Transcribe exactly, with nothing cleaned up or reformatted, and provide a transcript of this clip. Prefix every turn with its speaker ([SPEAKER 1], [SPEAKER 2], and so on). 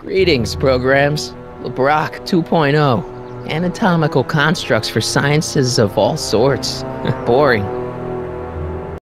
[SPEAKER 1] Greetings, programs. LeBrock two point oh. Anatomical constructs for sciences of all sorts. Boring.